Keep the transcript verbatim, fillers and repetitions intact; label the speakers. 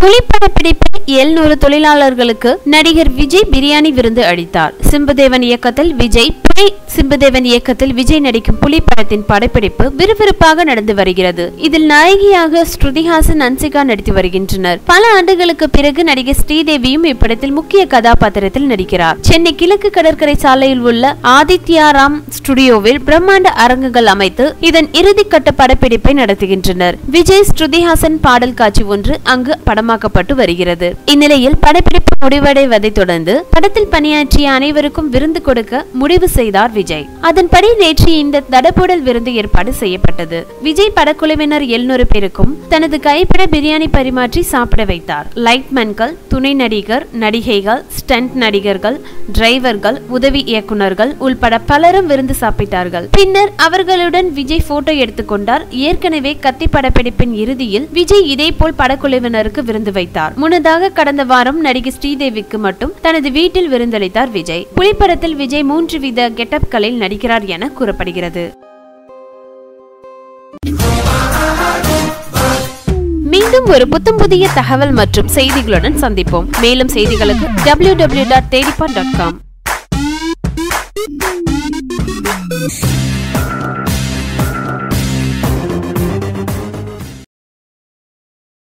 Speaker 1: புலி படப்பிடிப்பில் எழுநூறு தொழிலாளர்களுக்கு நடிகர் விஜய் பிரியாணி விருந்து அளித்தார். சிம்புதேவன் இயக்கத்தில் விஜய் புலி சிம்புதேவன் இயக்கத்தில் விஜய் நடிக்கும் புலி படத்தின் படப்பிடிப்பு விறுவிறுப்பாக நடந்து வருகிறது. இதில் நாயகியாக ஸ்ருதிஹாசன், அன்சிகா நடித்து வருகின்றனர். பல ஆண்டுகளுக்கு பிறகு நடிகை ஸ்ரீதேவியும் இப்படத்தில் முக்கிய கதாபாத்திரத்தில் நடிக்கிறார். சென்னை கிழக்கு கடற்கரை சாலையில் உள்ள ஆதித்யாராம் ஸ்டுடியோவில் பிரம்மாண்ட அரங்குகள் அமைத்து இதன் இறுதிக்கட்ட படப்பிடிப்பை நடத்துகின்றனர். விஜய் ஸ்ருதிஹாசன் பாடல் காட்சி ஒன்று அங்கு படமாக்கப்பட்டு வருகிறது. இந்நிலையில் படப்பிடிப்பு முடிவடைவதை தொடர்ந்து படத்தில் பணியாற்றிய அனைவருக்கும் விருந்து கொடுக்க முடிவு செய்தார் விஜய். அதன்படி நேற்று இந்த தடபுடல் விருந்து ஏற்பாடு செய்யப்பட்டது. விஜய் படக்குழுவினர் எழுநூறு பேருக்கும் தனது கைப்பட பிரியாணி பரிமாற்றி சாப்பிட வைத்தார். லைட்மேன்கள், துணை நடிகர், நடிகைகள், ஸ்டண்ட் நடிகர்கள், டிரைவர்கள், உதவி இயக்குநர்கள் உள்பட பலரும் விருந்து சாப்பிட்டார்கள். பின்னர் அவர்களுடன் விஜய் போட்டோ எடுத்துக்கொண்டார். ஏற்கனவே கத்தி படப்பிடிப்பின் இறுதியில் விஜய் இதேபோல் படக்குழுவினருக்கு விருந்து வைத்தார். முன்னதாக கடந்த வாரம் நடிகை ஸ்ரீதேவிக்கு மட்டும் தனது வீட்டில் விருந்தளித்தார் விஜய். புலிப்படத்தில் விஜய் மூன்று வித கெட்டப்களில் நடிக்கிறார் என கூறப்படுகிறது. மீண்டும் ஒரு புத்தம் புதிய தகவல் மற்றும் செய்திகளுடன் சந்திப்போம். மேலும் செய்திகளுக்கு W W W dot Thedipaar dot com.